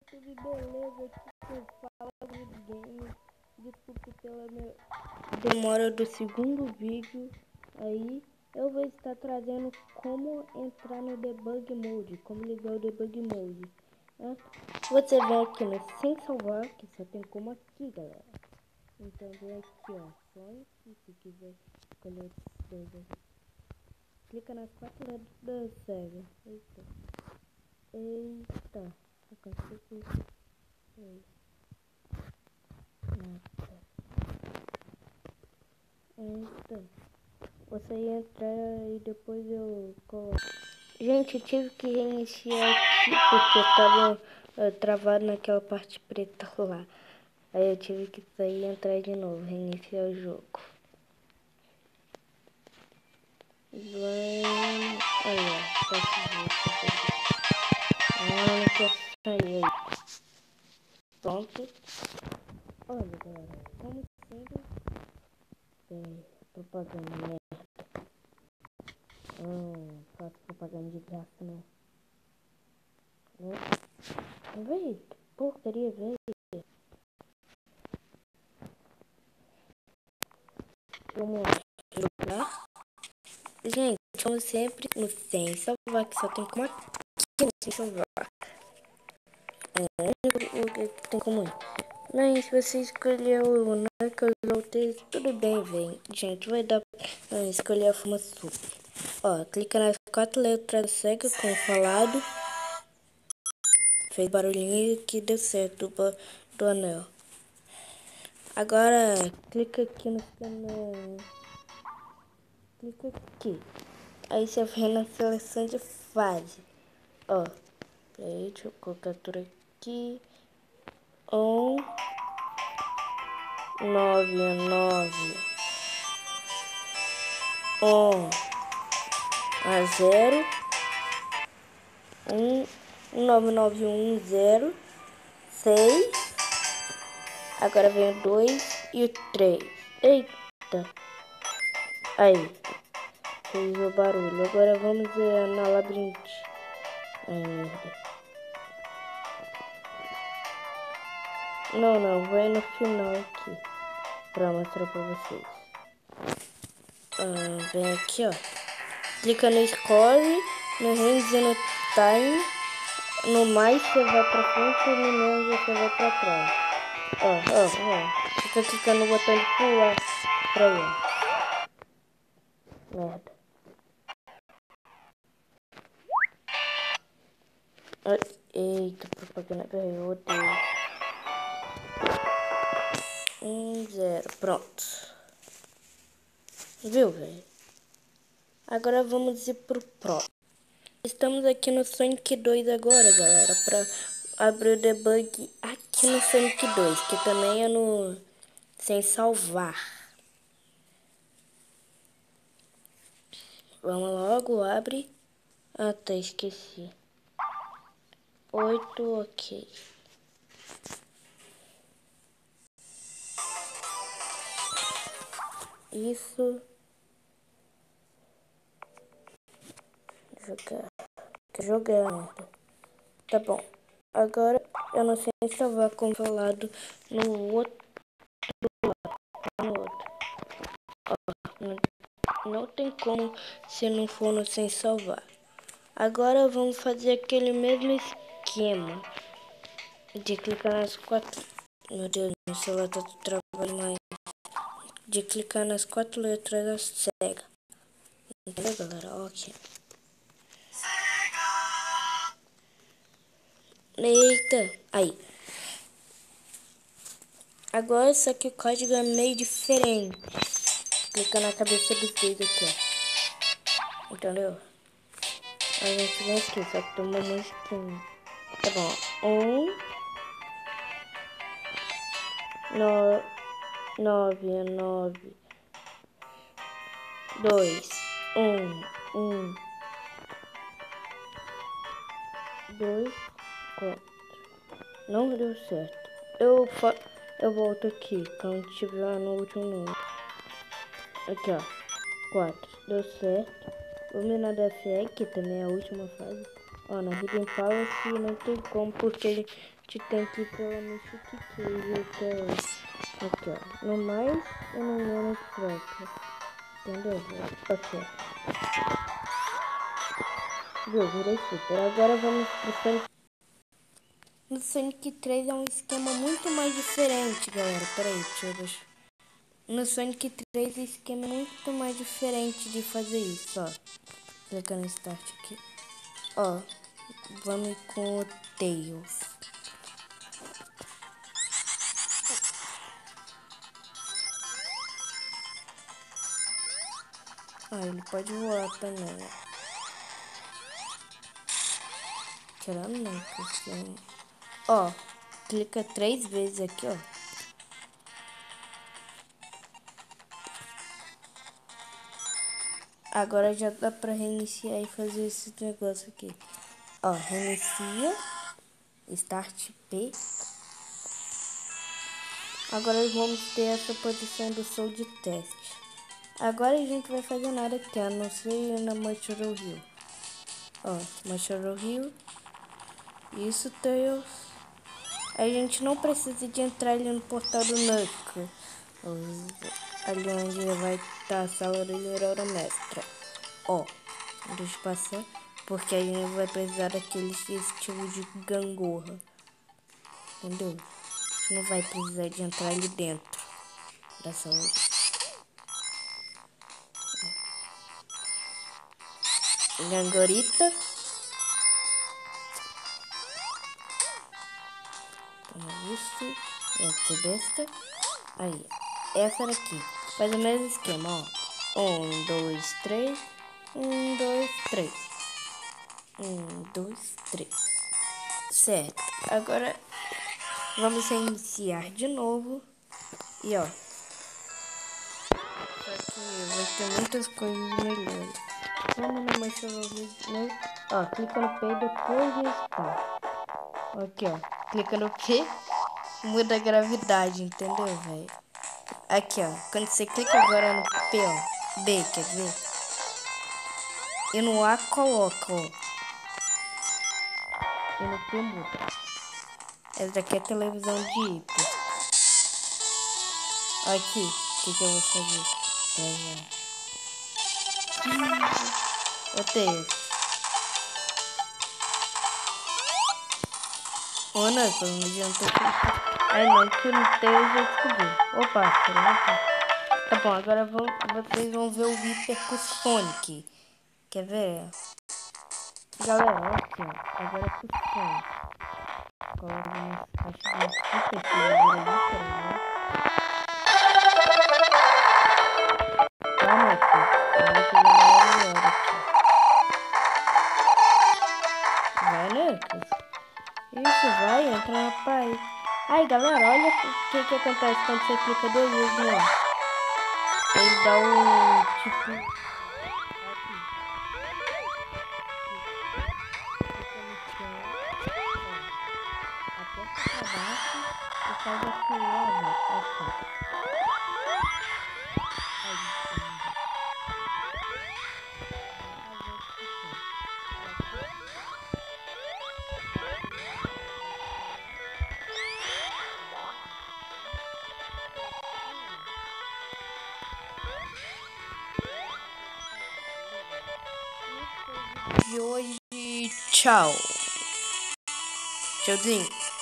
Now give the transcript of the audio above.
YouTube, beleza? Aqui quem fala Good Game. Desculpe pela minha demora do segundo vídeo. Aí eu vou estar trazendo como entrar no debug mode, como ligar o debug mode, né? Você vem aqui no sem salvar, que só tem como aqui, galera. Então vem aqui, ó, Sonic, se quiser escolher esses dois aqui. Clica nas 4 letras da SEGA. Eita, aconteceu isso. Eita, você ia entrar e depois eu coloco. Gente, eu tive que reiniciar aqui porque eu tava travado naquela parte preta lá. Aí eu tive que sair e entrar de novo, reiniciar o jogo. Vamos... Olha, não quer sair aí. Pronto. Olha, galera, como sempre, propaganda merda. Não faço propaganda de graça, não. Véi, que porcaria, véi. Vamos jogar. Gente, como sempre, no sem salvar, que só tem como aqui no sem salvar. É o único lugar que tem como ir. Mas se você escolher o Knuckles ou Tails, tudo bem, velho. Gente, vai dar pra escolher a forma super. Ó, clica nas 4 letras da SEGA com o falado. Fez barulhinho que deu certo do anel. Agora, clica aqui no canal. Clica aqui. Aí você vem na seleção de fase. Ó, peraí, deixa eu colocar tudo aqui. 0 19910 6. Agora vem o 2 e o 3. Eita. Aí. Fez o barulho. Agora vamos na labirinte. Ai, merda. Não. Vai no final aqui. Pra mostrar pra vocês. Vem aqui, ó. Clica no score, no range e no time. No mais você vai pra frente e no menos você vai pra trás. Ó. Fica clicando no botão de pular pra aí. Merda. Eita, propaganda, velho, eu odeio. 0, pronto. Viu, velho? Agora vamos ir pro próximo. Estamos aqui no Sonic 2 agora, galera, pra abrir o debug aqui no Sonic 2, que também é no sem salvar. Vamos logo, abre. Ah, tá, esqueci. 8, ok. Isso. Jogar. Tá bom. Agora eu não sei salvar como falado no outro. Não tem como se não for no sem salvar. Agora vamos fazer aquele mesmo esquema de clicar nas 4. Meu Deus, meu celular tá travando mais. De clicar nas 4 letras da SEGA. Entendeu, galera? Ok. Eita, aí. Agora só que o código é meio diferente. Clica na cabeça dos dois aqui, ó. Entendeu? A gente vem aqui, só que tem uma musiquinha. Tá bom. 9 2 1 2 4. Não deu certo. Eu volto aqui quando tiver no último número. Aqui, ó. 4. Deu certo. Vamos na DFE, que também é a última fase. Ó, na Hidden Palace não tem como, porque a gente tem que ir pela Mystic Cave até aqui, ó. No mais e no menos troca. Entendeu? Ok. Viu? Virei super. Agora vamos pro Sonic. No Sonic 3 é um esquema muito mais diferente, galera. Peraí, deixa eu deixar. No Sonic 3 o esquema é muito mais diferente de fazer isso, ó. Clicando no Start aqui. Ó, vamos com o Tails. Ah, ele pode voar também. Tirando não, porque... Ó, clica 3 vezes aqui, ó. Agora já dá pra reiniciar e fazer esse negócio aqui. Ó, reinicia. Start P. Agora vamos ter essa posição do Soul de teste. Agora a gente vai fazer nada aqui, a não ser na Mushroom Hill. Ó, Mushroom Hill. Isso, Tails. A gente não precisa de entrar ali no portal do Knuckles. Ali onde vai estar a sala do Little Mestra. Ó, deixa eu passar, porque a gente vai precisar daquele estilo de gangorra. Entendeu? A gente não vai precisar de entrar ali dentro da sala. Gangorita. Toma isso. Ó, que besta. Aí, essa daqui. Faz o mesmo esquema, ó. 1, 2, 3. 1, 2, 3. 1, 2, 3. Certo. Agora vamos reiniciar de novo. E ó. Só que vai ter muitas coisas melhores. Vamos no Mushroom. Ó, clica no P e depois no Star. Aqui, ó. Clica no P, muda a gravidade, entendeu, velho? Aqui, ó. Quando você clica agora no P, ó. B, quer ver? E no A coloca, ó. E no P muda. Essa daqui é a televisão de hiper. Aqui, o que eu vou fazer? Odeio. Ô, não, não adianta. Ai, não, que não tem, eu já descobri. Opa, tá bom, agora vocês vão ver o Viper com o Sonic. Quer ver? Galera, aqui, ó. Agora é com o Sonic. Coloca umas caixas de Viper que ele vira Viper, né? Calma aqui. Vamos pegar melhor aqui. Vai, Lucas. Isso, vai, entra na paz. Ai, galera, olha o que acontece quando você clica 2 vezes no ar. Ele dá um, tipo... Aperta pra baixo e faz aqui, ó, assim. De hoje, tchau. Tchauzinho.